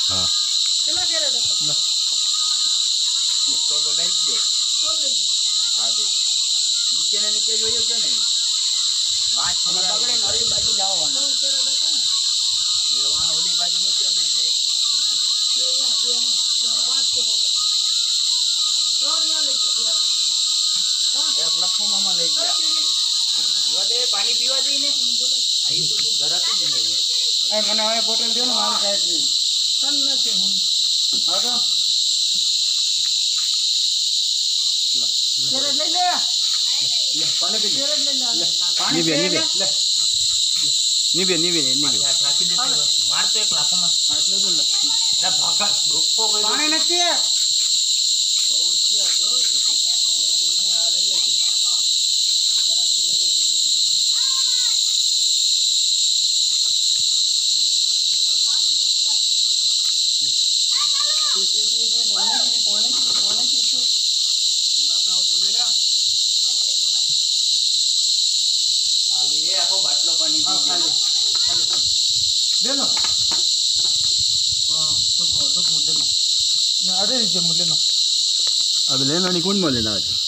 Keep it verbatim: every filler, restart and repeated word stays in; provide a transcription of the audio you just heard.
हाँ चला के रे देखो तो लઈ ગયો કોણ લઈ બાદે નીચે ને નીચે જોયો કે નહીં વાત છોકરા પકડે નળી બાજુ લાવવાનો કોણ કેરો દેખો બે વાણ ઓલી બાજુ નીચે બે બે બે યા બે હા પાંચ કેરો દેખો ત્રણ યા લઈ ગયો બે એક લખો મામા લઈ ગયા પીવા દે પાણી પીવા દે ને આઈ તો તું ધરાતું જ નહીં એ મને હવે બોટલ દે ને મારે સાહેબ ની તન નથી હું હા તો કેરે લઈ લે લે પાણી પી કેરે લઈ લે ની બે ની બે લે ની બે ની બે ની બે રાખી દે માર તો એક લાખોમાં આટલું તો લે ના ભાગા ડોફો ગયો પાણી નથી બહુ હોશિયાર જો એ તો નહીં આ લઈ લે તું अब लेना नहीं कौन बोले ना